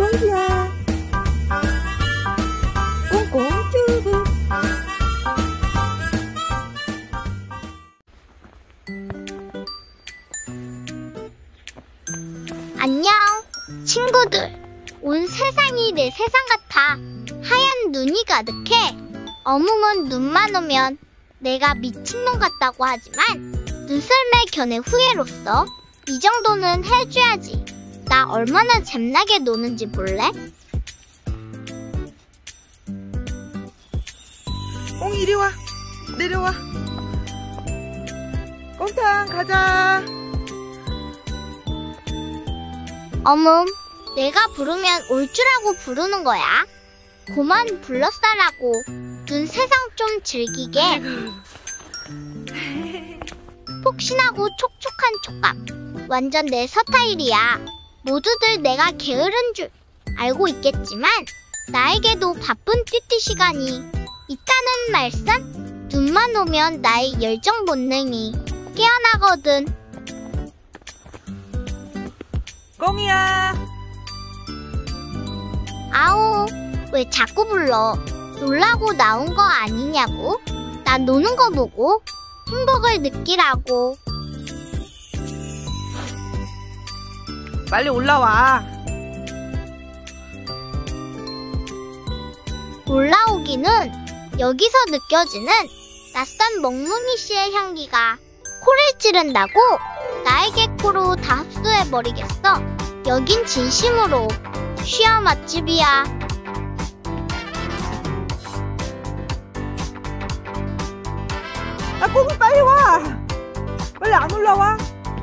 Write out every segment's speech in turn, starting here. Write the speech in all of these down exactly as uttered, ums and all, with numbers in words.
꽁지야. 꽁꽁 튜브. 안녕, 친구들. 온 세상이 내 세상 같아. 하얀 눈이 가득해. 어묵은 눈만 오면 내가 미친놈 같다고 하지만 눈썰매 견해 후예로서 이 정도는 해줘야지. 나 얼마나 잼나게 노는지 볼래? 꽁이 이리 와. 내려와. 꽁탕 가자. 어묵, 내가 부르면 올 줄 알고 부르는 거야. 고만 불렀다라고. 눈 세상 좀 즐기게. 폭신하고 촉촉한 촉감. 완전 내 스타일이야. 모두들 내가 게으른 줄 알고 있겠지만 나에게도 바쁜 띠띠 시간이 있다는 말씀? 눈만 오면 나의 열정 본능이 깨어나거든. 꽁이야. 아오, 왜 자꾸 불러? 놀라고 나온 거 아니냐고? 나 노는 거 보고 행복을 느끼라고. 빨리 올라와. 올라오기는 여기서 느껴지는 낯선 먹무늬 씨의 향기가 코를 찌른다고. 나에게 코로 다 흡수해버리겠어. 여긴 진심으로 쉬어 맛집이야. 아, 꽁이 빨리 와. 빨리 안 올라와.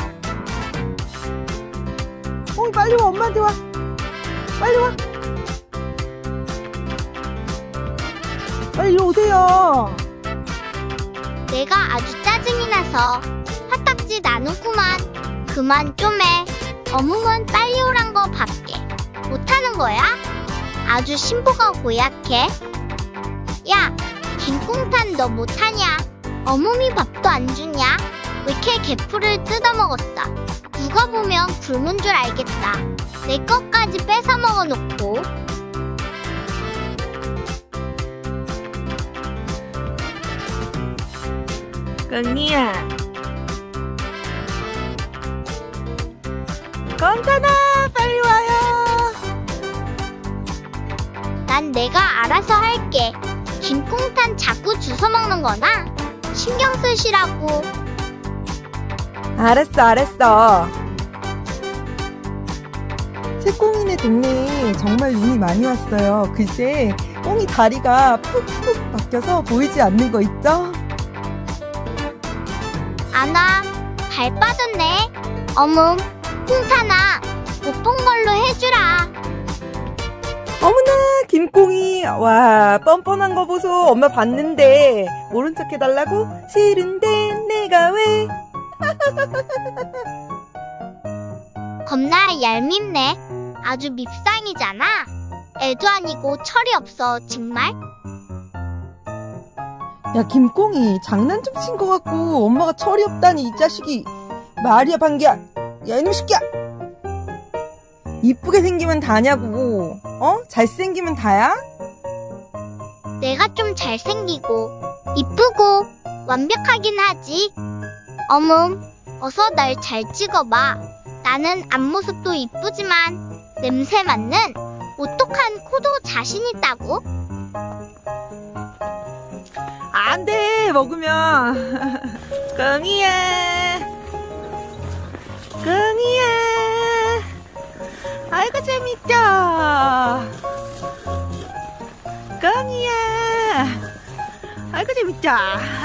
꽁이 빨리 와. 엄마한테 와. 빨리 와. 빨리 이리 오세요. 내가 아주 짜증이 나서 화딱지 나누구만. 그만 좀 해. 어묵은 빨리 오란 거 밖에 못하는 거야? 아주 심보가 고약해. 야, 김꽁탄 너 못하냐? 어묵이 밥도 안 주냐? 왜 이렇게 개풀을 뜯어먹었어? 누가 보면 굶은 줄 알겠다. 내 것까지 뺏어 먹어놓고. 꽁이야. 꽁탄아 빨리 와요. 난 내가 알아서 할게. 김꽁탄 자꾸 주워먹는 거나 신경 쓰시라고. 알았어 알았어. 새꽁이네 동네에 정말 눈이 많이 왔어요. 글쎄 꽁이 다리가 푹푹 박혀서 보이지 않는 거 있죠? 안 와. 발 빠졌네. 어묵, 꽁탄아, 못 본 걸로 해주라. 어머나 김꽁이. 와 뻔뻔한 거 보소. 엄마 봤는데 모른 척 해달라고? 싫은데 내가 왜. 겁나 얄밉네. 아주 밉상이잖아. 애도 아니고 철이 없어 정말. 야 김꽁이 장난 좀 친 거 같고 엄마가 철이 없다니 이 자식이. 말이야 방귀야. 야 이놈 새끼야. 이쁘게 생기면 다냐고. 어? 잘생기면 다야? 내가 좀 잘생기고 이쁘고 완벽하긴 하지. 어묵, 어서 날 잘 찍어봐. 나는 앞모습도 이쁘지만 냄새 맡는 오똑한 코도 자신 있다고. 안 돼 먹으면. 꽁이야 꽁이야. 아이고 재밌다. 꽁이야 아이고 재밌다.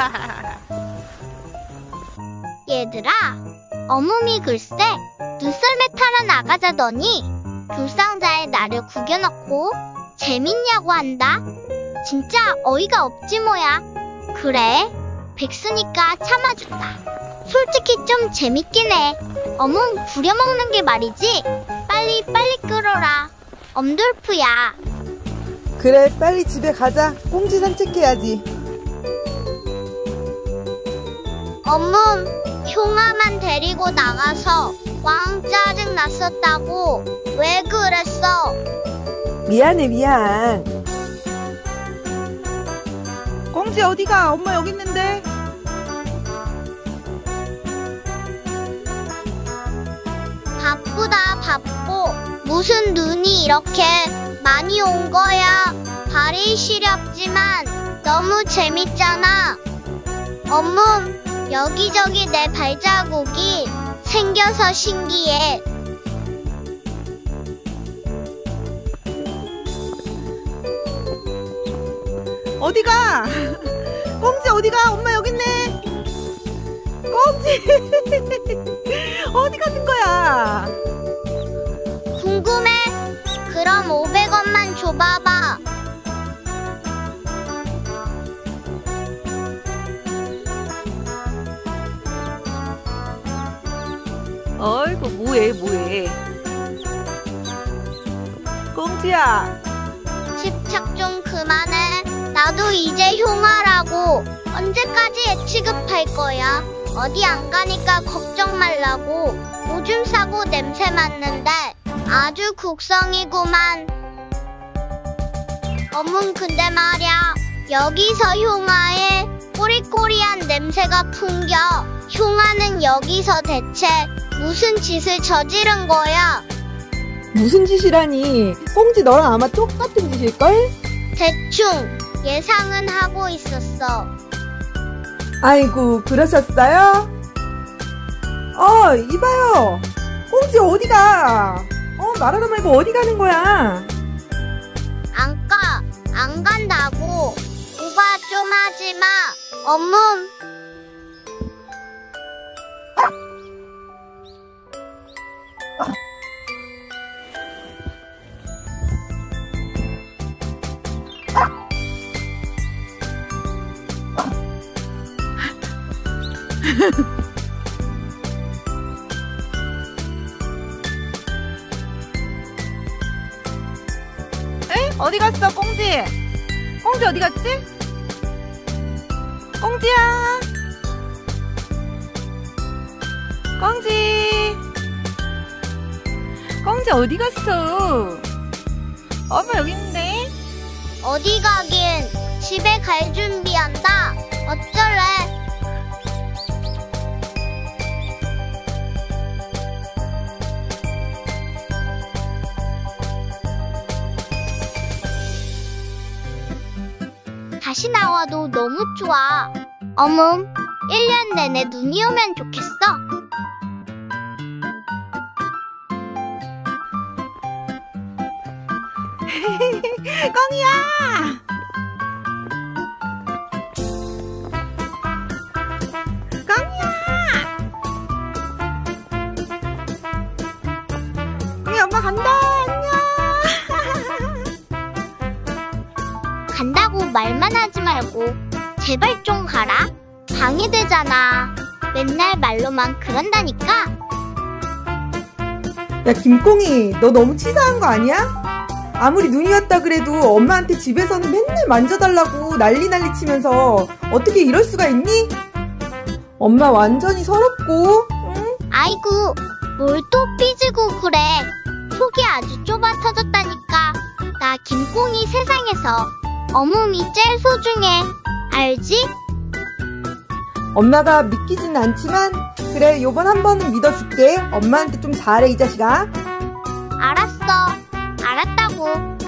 얘들아, 어묵이 글쎄 눈썰매 타러 나가자더니 불상자에 나를 구겨놓고 재밌냐고 한다. 진짜 어이가 없지 뭐야. 그래, 백수니까 참아준다. 솔직히 좀 재밌긴 해. 어묵 부려먹는 게 말이지. 빨리 빨리 끌어라. 엄돌프야. 그래 빨리 집에 가자. 꽁지 산책해야지. 어묵, 흉아만 데리고 나가서 왕 짜증 났었다고. 왜 그랬어? 미안해, 미안. 꽁지 어디가? 엄마 여기 있는데. 바쁘다, 바빠. 무슨 눈이 이렇게 많이 온 거야. 발이 시렵지만 너무 재밌잖아. 엄문, 여기저기 내 발자국이 생겨서 신기해. 어디가? 꽁지 어디가? 엄마 여기 있네. 꽁지 어디 가는 거야? 궁금해? 그럼 오백 원만 줘봐봐. 어이구, 뭐해 뭐해. 꽁지야, 집착 좀 그만해. 나도 이제 흉하라고. 언제까지 취급할 거야? 어디 안 가니까 걱정 말라고. 오줌 싸고 냄새 맡는데 아주 국성이구만. 어문, 근데 말야, 여기서 흉아에 꼬리꼬리한 냄새가 풍겨. 흉아는 여기서 대체 무슨 짓을 저지른 거야? 무슨 짓이라니. 꽁지 너랑 아마 똑같은 짓일걸? 대충 예상은 하고 있었어. 아이고, 그러셨어요? 어, 이봐요. 꽁지 어디가? 어, 말하다 말고 어디 가는 거야? 안 가, 안 간다고. 오바 좀 하지 마. 어문. 에? 어디 갔어, 꽁지? 꽁지 어디 갔지? 꽁지야, 꽁지, 꽁지 어디 갔어? 엄마 여기 있는데. 어디 가긴. 집에 갈 준비한다. 어쩔래? 다시 나와도 너무 좋아. 어묵, 일 년 내내 눈이 오면 좋겠어. 꽁이야! 꽁이야! 꽁이 엄마 간다. 안녕. 간다고 말만 하지 말고 제발 좀 가라. 방해되잖아. 맨날 말로만 그런다니까. 야, 김꽁이, 너 너무 치사한 거 아니야? 아무리 눈이 왔다 그래도 엄마한테 집에서는 맨날 만져달라고 난리 난리 치면서 어떻게 이럴 수가 있니? 엄마 완전히 서럽고. 응? 아이고, 뭘 또 삐지고 그래. 속이 아주 좁아 터졌다니까. 나 김꽁이 세상에서 어묵이 제일 소중해. 알지? 엄마가 믿기진 않지만 그래, 요번 한 번은 믿어줄게. 엄마한테 좀 잘해, 이 자식아. 알았어. 알았다고.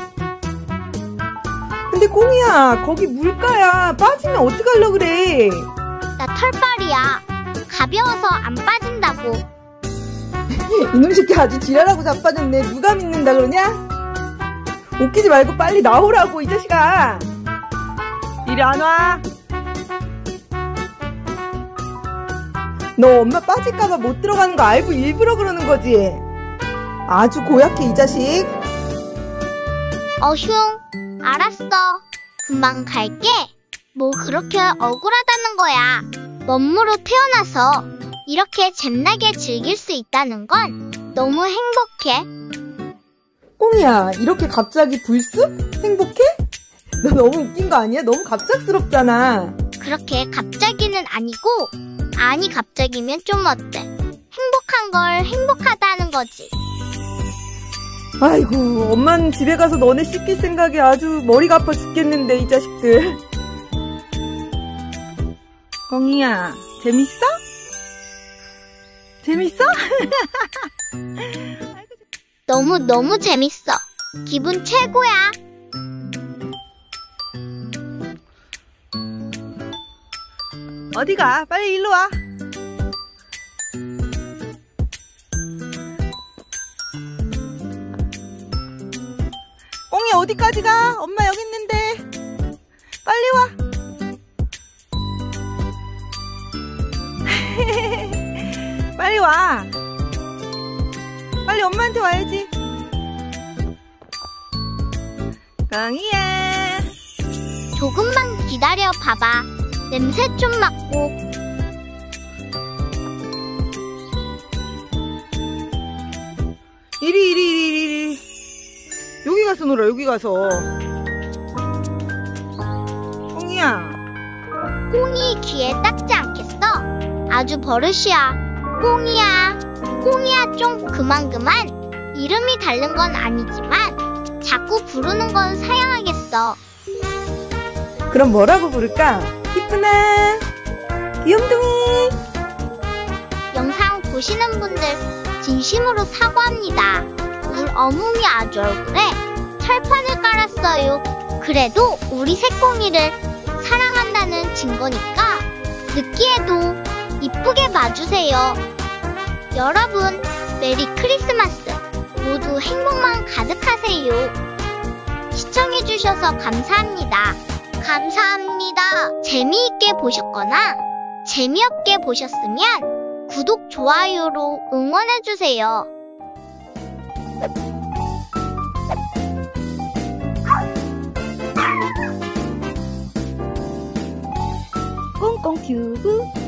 근데 꽁이야, 거기 물가야. 빠지면 어떡하려고 그래. 나 털빨이야. 가벼워서 안 빠진다고. 이놈 새끼 아주 지랄하고 자빠졌네. 누가 믿는다 그러냐? 웃기지 말고 빨리 나오라고, 이 자식아. 이리 안 와. 너 엄마 빠질까봐 못 들어가는 거 알고 일부러 그러는 거지? 아주 고약해, 이 자식. 어슝, 알았어. 금방 갈게. 뭐 그렇게 억울하다는 거야. 먼무로 태어나서 이렇게 잼나게 즐길 수 있다는 건 너무 행복해. 꽁이야, 이렇게 갑자기 불쑥? 행복해? 너 너무 웃긴 거 아니야? 너무 갑작스럽잖아. 그렇게 갑자기는 아니고, 아니 갑자기면 좀 어때? 행복한 걸 행복하다는 거지. 아이고, 엄마는 집에 가서 너네 씻길 생각에 아주 머리가 아파 죽겠는데, 이 자식들. 꽁이야, 재밌어? 재밌어? 너무너무 재밌어. 기분 최고야. 어디가? 빨리 일로 와. 꽁이 어디까지 가? 엄마 여기 있는데. 빨리 와. 빨리 와. 빨리 엄마한테 와야지. 꽁이야. 조금만 기다려 봐봐. 냄새 좀 맡고. 이리 이리 이리 이리 이리. 여기 가서 놀아. 여기 가서. 꽁이야. 꽁이 귀에 닦지 않겠어? 아주 버릇이야. 꽁이야. 꽁이야 좀 그만 그만. 이름이 다른 건 아니지만 자꾸 부르는 건 사양하겠어. 그럼 뭐라고 부를까? 이쁘나 귀염둥이. 영상 보시는 분들 진심으로 사과합니다. 우리 어묵이 아주 얼굴에 철판을 깔았어요. 그래도 우리 새꽁이를 사랑한다는 증거니까 느끼해도 이쁘게 봐주세요. 여러분 메리 크리스마스. 모두 행복만 가득하세요. 시청해주셔서 감사합니다. 감사합니다. 재미있게 보셨거나 재미없게 보셨으면 구독, 좋아요로 응원해주세요. 꽁꽁 튜브.